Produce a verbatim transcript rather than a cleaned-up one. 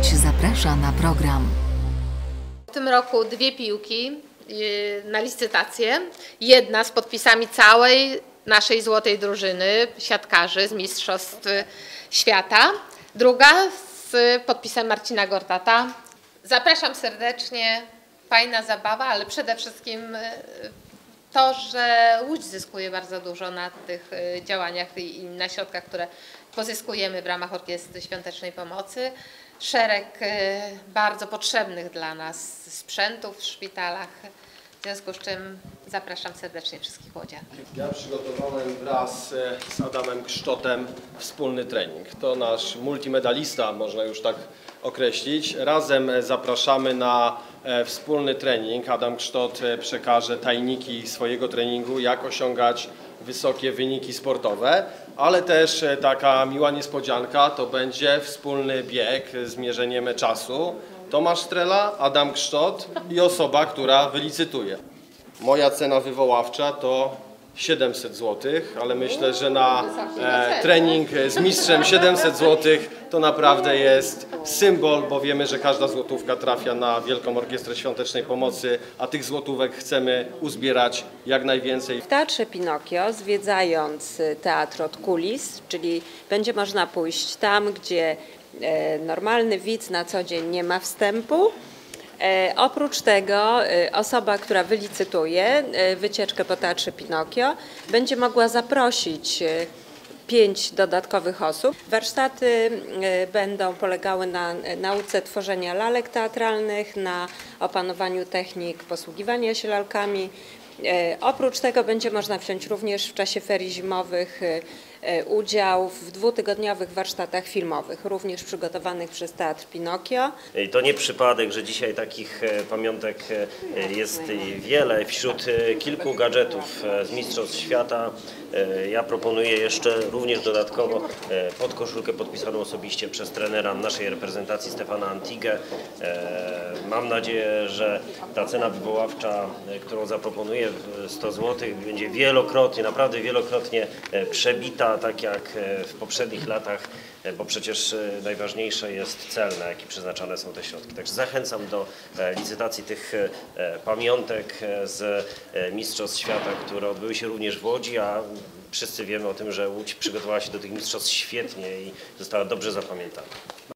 Łódź zaprasza na program. W tym roku dwie piłki na licytację. Jedna z podpisami całej naszej złotej drużyny siatkarzy z Mistrzostw Świata. Druga z podpisem Marcina Gortata. Zapraszam serdecznie. Fajna zabawa, ale przede wszystkim to, że Łódź zyskuje bardzo dużo na tych działaniach i na środkach, które pozyskujemy w ramach Orkiestry Świątecznej Pomocy. Szereg bardzo potrzebnych dla nas sprzętów w szpitalach, w związku z czym zapraszam serdecznie wszystkich łodzian. Ja przygotowałem wraz z Adamem Kszczotem wspólny trening. To nasz multimedalista, można już tak określić. Razem zapraszamy na wspólny trening. Adam Kszczot przekaże tajniki swojego treningu, jak osiągać wysokie wyniki sportowe, ale też taka miła niespodzianka to będzie wspólny bieg z mierzeniem czasu. Tomasz Strela, Adam Kszczot i osoba, która wylicytuje. Moja cena wywoławcza to siedemset złotych, ale myślę, że na e, trening z mistrzem siedemset złotych to naprawdę jest symbol, bo wiemy, że każda złotówka trafia na Wielką Orkiestrę Świątecznej Pomocy, a tych złotówek chcemy uzbierać jak najwięcej. W Teatrze Pinokio, zwiedzając teatr od kulis, czyli będzie można pójść tam, gdzie e, normalny widz na co dzień nie ma wstępu. E, oprócz tego e, osoba, która wylicytuje e, wycieczkę po Teatrze Pinokio, będzie mogła zaprosić e, pięć dodatkowych osób. Warsztaty e, będą polegały na nauce tworzenia lalek teatralnych, na opanowaniu technik posługiwania się lalkami. E, oprócz tego będzie można wziąć również w czasie ferii zimowych e, udział w dwutygodniowych warsztatach filmowych, również przygotowanych przez Teatr Pinokio. I to nie przypadek, że dzisiaj takich pamiątek jest wiele. Wśród kilku gadżetów z Mistrzostw Świata ja proponuję jeszcze również dodatkowo podkoszulkę podpisaną osobiście przez trenera naszej reprezentacji Stefana Antigę. Mam nadzieję, że ta cena wywoławcza, którą zaproponuję, sto złotych, będzie wielokrotnie, naprawdę wielokrotnie przebita, tak jak w poprzednich latach, bo przecież najważniejszy jest cel, na jaki przeznaczane są te środki. Także zachęcam do licytacji tych pamiątek z Mistrzostw Świata, które odbyły się również w Łodzi, a wszyscy wiemy o tym, że Łódź przygotowała się do tych mistrzostw świetnie i została dobrze zapamiętana.